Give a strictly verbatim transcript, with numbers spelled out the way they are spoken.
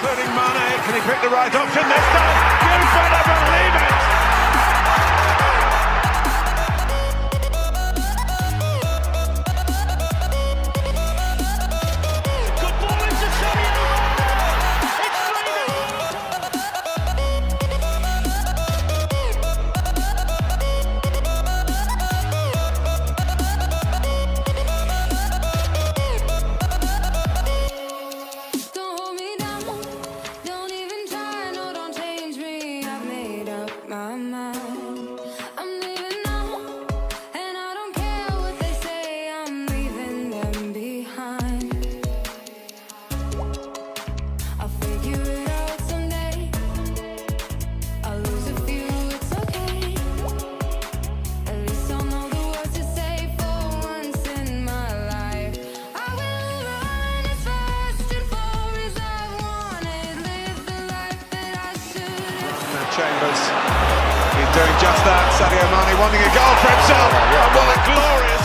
including Mane. Can he pick the right option this time? You better believe it! Good ball into Sadio Mane! It's my mind. I'm leaving now, and I don't care what they say. I'm leaving them behind. I'll figure it out someday. I'll lose a few, it's okay. At least I'll know the words to say for once in my life. I will run as fast and far as I wanted. Live the life that I should. Chambers. He's doing just that. Sadio Mane wanting a goal for himself. And what a glorious